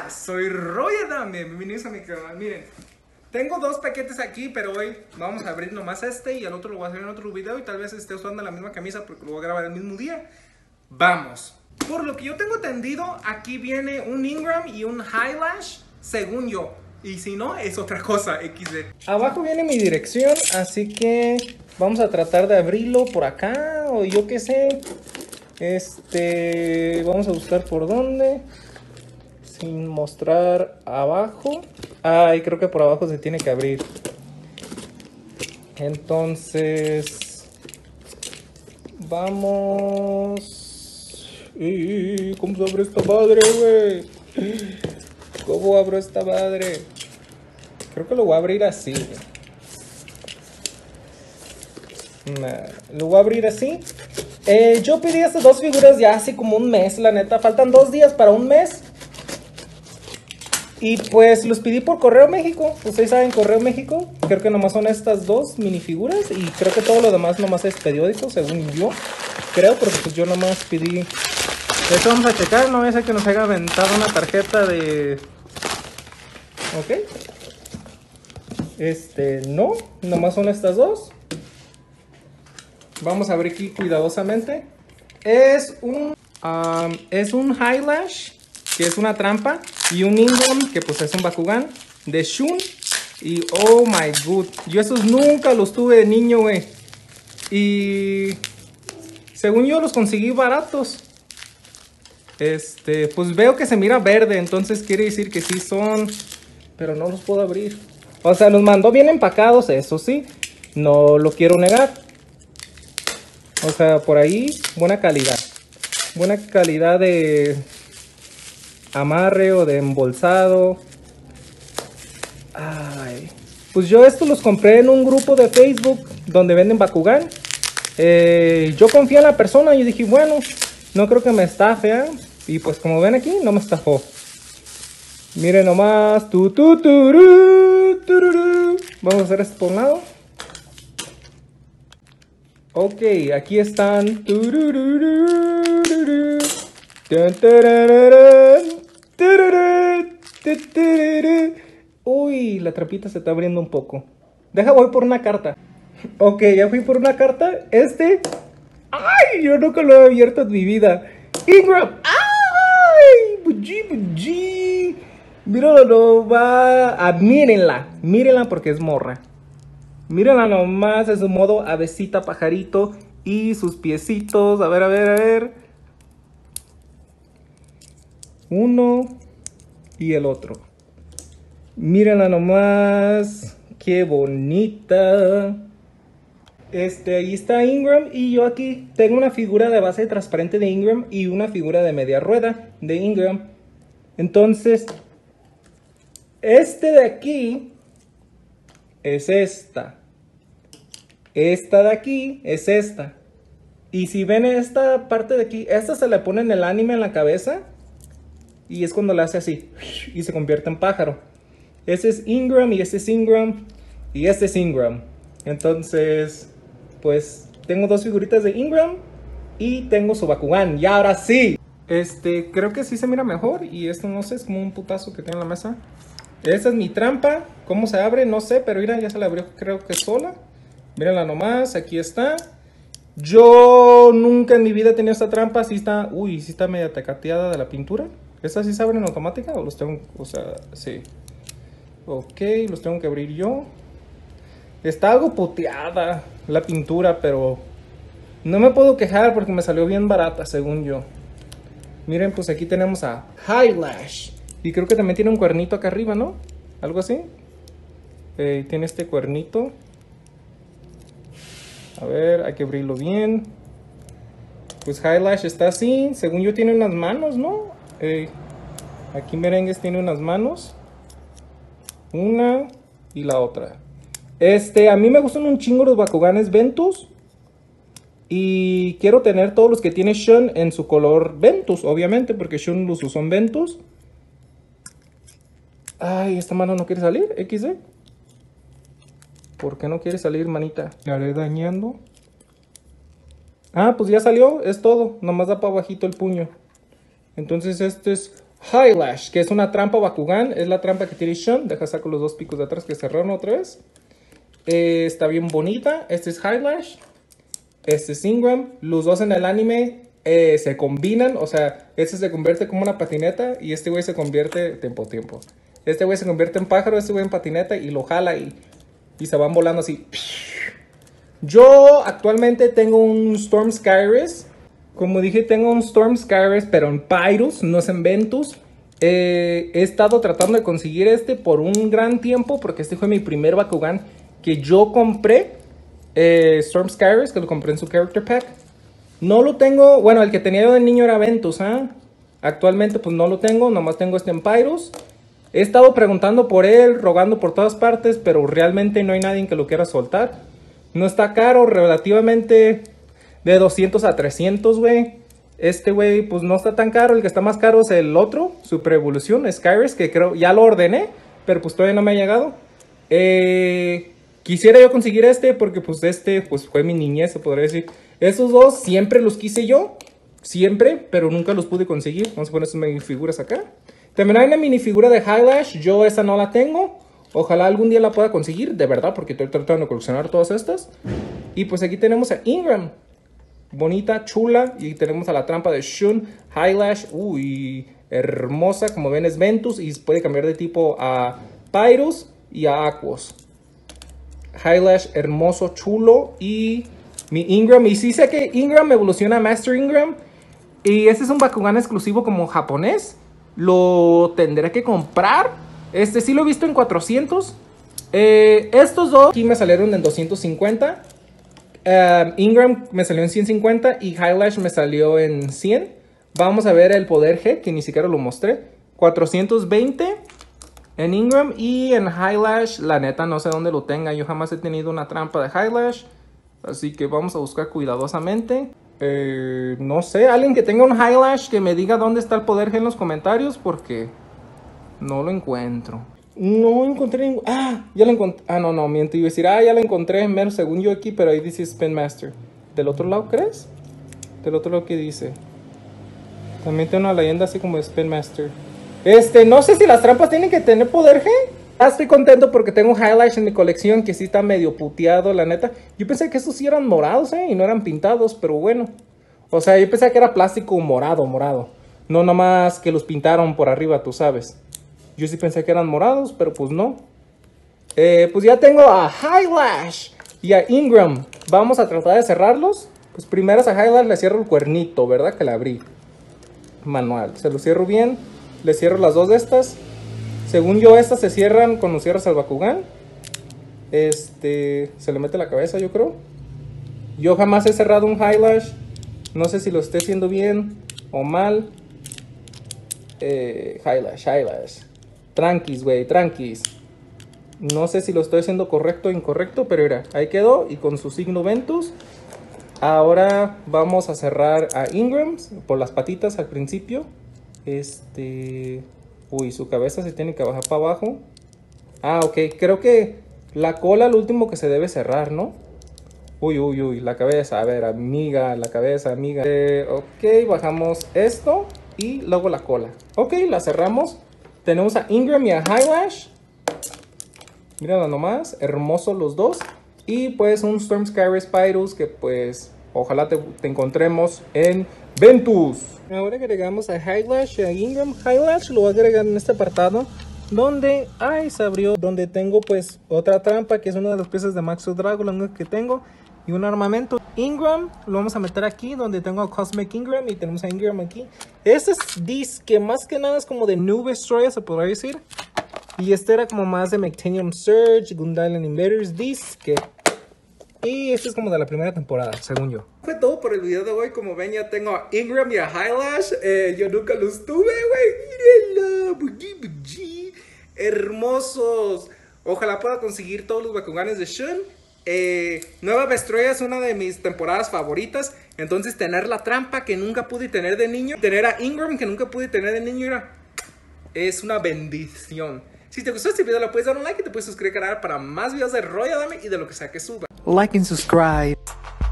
Soy Roy Adame, bienvenidos a mi canal. Miren, tengo dos paquetes aquí, pero hoy vamos a abrir nomás este y el otro lo voy a hacer en otro video y tal vez esté usando la misma camisa porque lo voy a grabar el mismo día. Vamos. Por lo que yo tengo entendido, aquí viene un Ingram y un Highlash, según yo. Y si no, es otra cosa, XD. Abajo viene mi dirección, así que vamos a tratar de abrirlo por acá o yo qué sé. Vamos a buscar por dónde. Sin mostrar abajo. Ay, creo que por abajo se tiene que abrir. Entonces vamos. ¿Cómo se abre esta madre, güey? ¿Cómo abro esta madre? Creo que lo voy a abrir así, lo voy a abrir así. Yo pedí estas dos figuras ya hace como un mes, la neta. Faltan 2 días para un mes. Y pues los pedí por Correo México. Ustedes saben, Correo México. Creo que nomás son estas dos minifiguras. Y creo que todo lo demás nomás es periódico, según yo. Creo, porque pues yo nomás pedí. Esto vamos a checar. No vaya a ser que nos haya aventado una tarjeta de... Ok. No. Nomás son estas dos. Vamos a abrir aquí cuidadosamente. Es un Highlash, que es una trampa, y un Ingram, que pues es un Bakugan de Shun. Y oh my god, yo esos nunca los tuve de niño, güey. Y según yo los conseguí baratos. Pues veo que se mira verde, entonces quiere decir que sí son, pero no los puedo abrir. O sea, los mandó bien empacados, eso sí, no lo quiero negar. O sea, por ahí, buena calidad. Buena calidad de amarre o de embolsado. Ay. Pues yo estos los compré en un grupo de Facebook donde venden Bakugan. Yo confío en la persona y dije, bueno, no creo que me estafe, ¿eh? Y pues como ven aquí, no me estafó. Miren nomás. Vamos a hacer esto por un lado. Ok, aquí están. Uy, la trapita se está abriendo un poco. Voy por una carta. Ok, ya fui por una carta. Ay, yo nunca lo he abierto en mi vida. Ingram. Ay, buji. Míralo, no va. Mírenla. Mírenla porque es morra. Mírenla nomás en su modo avecita pajarito. Y sus piecitos. A ver. Uno y el otro. Mírenla nomás. Qué bonita. Ahí está Ingram. Y yo aquí tengo una figura de base transparente de Ingram. Y una figura de media rueda de Ingram. Entonces, de aquí es esta. Esta de aquí es esta. Y si ven esta parte de aquí, esta se le pone en el anime en la cabeza. Y es cuando la hace así. Y se convierte en pájaro. Este es Ingram y este es Ingram. Y este es Ingram. Entonces, pues tengo dos figuritas de Ingram. Y tengo su Bakugan. Y ahora sí. Creo que sí se mira mejor. Y esto no sé, es como un putazo que tiene en la mesa. Esta es mi trampa. ¿Cómo se abre? No sé, pero mira, ya se la abrió creo que sola. Mírenla nomás, aquí está. Yo nunca en mi vida he tenido esta trampa. Sí está, sí está media tecateada de la pintura. ¿Estas sí se abren en automática o los tengo? O sea, sí. Ok, los tengo que abrir yo. Está algo puteada la pintura, pero no me puedo quejar porque me salió bien barata, según yo. Miren, pues aquí tenemos a Highlash. Y creo que también tiene un cuernito acá arriba, ¿no? Algo así. Tiene este cuernito. A ver, hay que abrirlo bien. Pues Highlash está así. Según yo tiene unas manos, ¿no? Aquí Merengues tiene unas manos. Una y la otra. A mí me gustan un chingo los Bakuganes Ventus. Y quiero tener todos los que tiene Shun en su color Ventus, obviamente, porque Shun los usó en Ventus. Ay, esta mano no quiere salir, XD. ¿Por qué no quiere salir, manita? Le haré dañando. Ah, pues ya salió, es todo. Nomás da para bajito el puño. Entonces este es Highlash, que es una trampa Bakugan. Es la trampa que tiene Shun. Deja saco los dos picos de atrás que cerraron otra vez. Está bien bonita. Este es Highlash. Este es Ingram. Los dos en el anime se combinan. O sea, este se convierte como una patineta y este güey se convierte... Tiempo. Este güey se convierte en pájaro, este güey en patineta y lo jala y se van volando así. Yo actualmente tengo un Storm Skyrus. Como dije, tengo un Storm Skyrus, pero en Pyrus, no es en Ventus. He estado tratando de conseguir este por un gran tiempo, porque este fue mi primer Bakugan que yo compré. Storm Skyrus, que lo compré en su Character Pack. No lo tengo, bueno, el que tenía yo de niño era Ventus, ¿eh? Actualmente pues no lo tengo, nomás tengo este en Pyrus. He estado preguntando por él, rogando por todas partes, pero realmente no hay nadie que lo quiera soltar. No está caro, relativamente de 200 a 300, güey. Este, güey, pues no está tan caro. El que está más caro es el otro, Super Evolución, Skyrus, que creo, ya lo ordené, pero pues todavía no me ha llegado. Quisiera yo conseguir este, porque pues este, pues fue mi niñez, se podría decir. Esos dos siempre los quise yo, siempre, pero nunca los pude conseguir. Vamos a poner estas minifiguras acá. También hay una minifigura de Highlash, yo esa no la tengo. Ojalá algún día la pueda conseguir, de verdad, porque estoy tratando de coleccionar todas estas. Y pues aquí tenemos a Ingram. Bonita, chula. Y tenemos a la trampa de Shun. Highlash, uy, hermosa. Como ven es Ventus y puede cambiar de tipo a Pyrus y a Aquos. Highlash, hermoso, chulo. Y mi Ingram. Y sí sé que Ingram evoluciona a Master Ingram. Y este es un Bakugan exclusivo como japonés. Lo tendré que comprar. Este sí lo he visto en 400. Estos dos aquí me salieron en 250. Ingram me salió en 150 y Highlash me salió en 100. Vamos a ver el poder G, que ni siquiera lo mostré. 420 en Ingram y en Highlash, la neta no sé dónde lo tenga. Yo jamás he tenido una trampa de Highlash, así que vamos a buscar cuidadosamente. No sé, alguien que tenga un Highlash que me diga dónde está el poder G en los comentarios, porque no lo encuentro. No encontré ningún... Ah, ya lo encontré. Ah, no, miento. Iba a decir, ya lo encontré, menos según yo aquí, pero ahí dice Spin Master. ¿Del otro lado crees? Del otro lado, ¿qué dice? También tiene una leyenda así como de Spin Master. No sé si las trampas tienen que tener poder G. Estoy contento porque tengo un Highlash en mi colección que sí está medio puteado, la neta. Yo pensé que estos sí eran morados, y no eran pintados, pero bueno. O sea, yo pensé que era plástico morado. No nomás que los pintaron por arriba, tú sabes. Yo sí pensé que eran morados, pero pues no. Pues ya tengo a Highlash y a Ingram. Vamos a tratar de cerrarlos. Pues primero a Highlash le cierro el cuernito, ¿verdad? Que le abrí. Manual. Se lo cierro bien. Le cierro las dos de estas. Según yo, estas se cierran cuando cierras al Bakugan. Se le mete la cabeza, yo creo. Yo jamás he cerrado un Highlash. No sé si lo esté haciendo bien o mal. Highlash. Tranquis, güey, tranquis. No sé si lo estoy haciendo correcto o incorrecto, pero mira, ahí quedó. Y con su signo Ventus. Ahora vamos a cerrar a Ingram por las patitas al principio. Uy, su cabeza se tiene que bajar para abajo. Ok, creo que la cola es lo último que se debe cerrar, ¿no? Uy, la cabeza, a ver, amiga, la cabeza, amiga. Ok, bajamos esto y luego la cola. Ok, la cerramos. Tenemos a Ingram y a Highlash. Mírala nomás, hermosos los dos. Y pues un Storm Skyrus Pyrus que pues ojalá te encontremos en Ventus. Ahora agregamos a Highlash y a Ingram. Highlash lo voy a agregar en este apartado donde, se abrió, donde tengo pues otra trampa que es una de las piezas de Maxo Dragon, la única que tengo, y un armamento. Ingram lo vamos a meter aquí donde tengo a Cosmic Ingram y tenemos a Ingram aquí. Este es Disc, que más que nada es como de New Destroyer, se podría decir. Y este era como más de Mechtanium Surge, Gundalian Invaders Disc. Y este es como de la primera temporada, según yo. Fue todo por el video de hoy. Como ven, ya tengo a Ingram y a Highlash. Yo nunca los tuve, güey. Mírenlo. Hermosos. Ojalá pueda conseguir todos los Bakuganes de Shun. Nueva Destroyer es una de mis temporadas favoritas. Entonces tener la trampa que nunca pude tener de niño, tener a Ingram que nunca pude tener de niño, es una bendición. Si te gustó este video, le puedes dar un like y te puedes suscribir al canal para más videos de Royal Anime y de lo que sea que suba. Like and subscribe.